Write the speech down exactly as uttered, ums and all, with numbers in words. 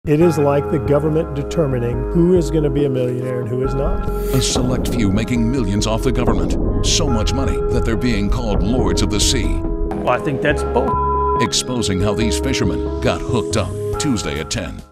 It is like the government determining who is going to be a millionaire and who is not. A select few making millions off the government. So much money that they're being called lords of the sea. Well, I think that's bull. Exposing how these fishermen got hooked up. Tuesday at ten.